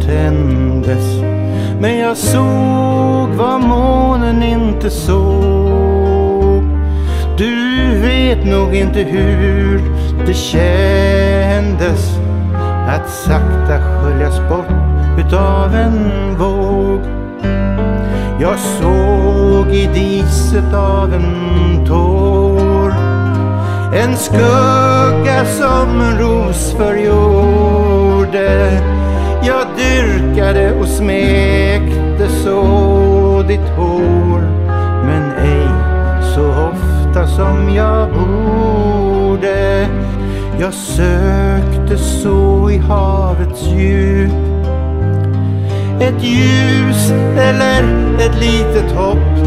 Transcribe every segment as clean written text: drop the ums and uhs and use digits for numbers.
tändes. Men jag såg vad månen inte såg. Du vet nog inte hur det kändes att sakta sköljas bort utav en våg. Jag såg i diset av en tår en skugga som en ros förgjorde. Jag dyrkade och smekte så ditt hår, men ej så ofta som jag borde. Jag sökte så i havets djup ett ljus eller ett litet hopp.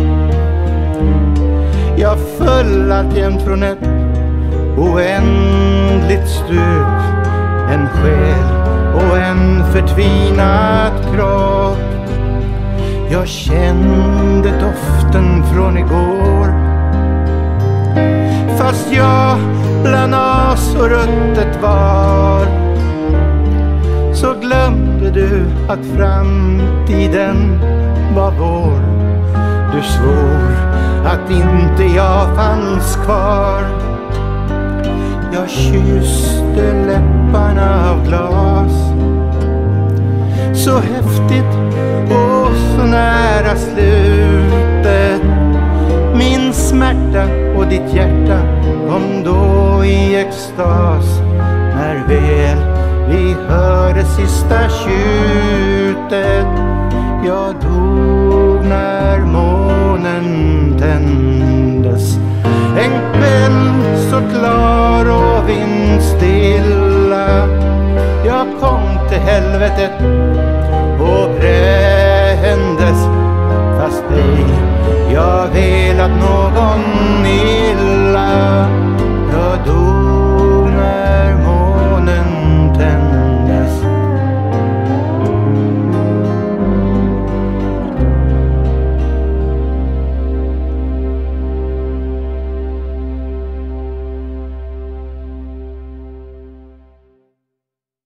Jag föll alltjämt från ett oändligt stup, en själ och en förtvinad kropp. Jag kände doften från igår, fast jag bland as och ruttet var. Så glömde du att framtiden var vår. Du svor att inte jag fanns kvar. Jag kysste läpparna av glas, så häftigt och så nära slutet. Min smärta och ditt hjärta kom då i extas, när väl vi hörde sista tjutet. Jag dog när månen tändes, en kväll så klar och vindstilla. Jag kom till helvetet och brändes, fast ej jag velat någon